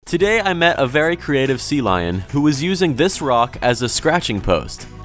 Today I met a very creative sea lion who was using this rock as a scratching post.